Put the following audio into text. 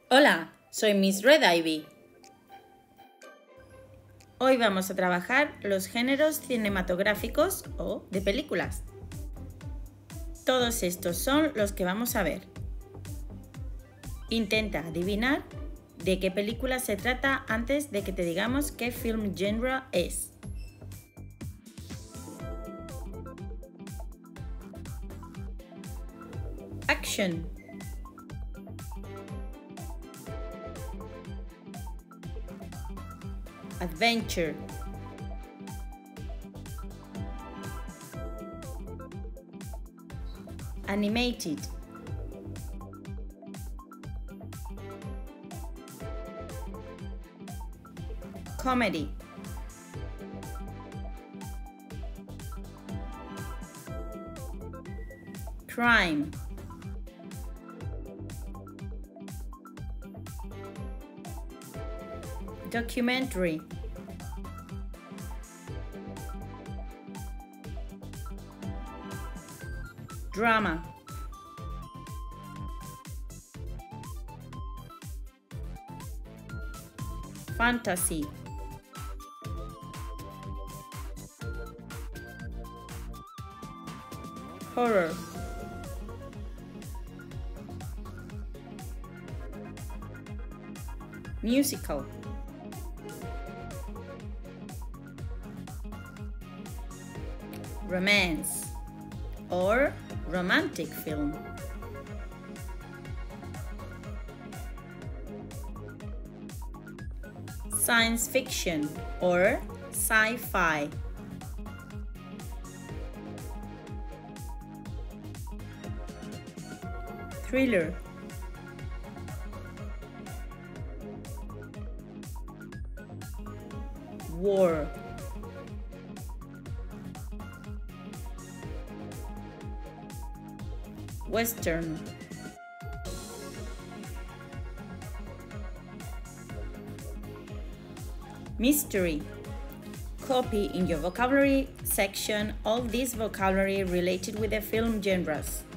Hola, soy Miss Red Ivy. Hoy vamos a trabajar los géneros cinematográficos o de películas. Todos estos son los que vamos a ver. Intenta adivinar de qué película se trata antes de que te digamos qué film genre es. Action. Adventure. Animated. Comedy. Crime. Documentary. Drama. Fantasy. Horror. Musical. Romance or romantic film. Science fiction or sci-fi. Thriller. War. Western. Mystery. Copy in your vocabulary section all this vocabulary related with the film genres.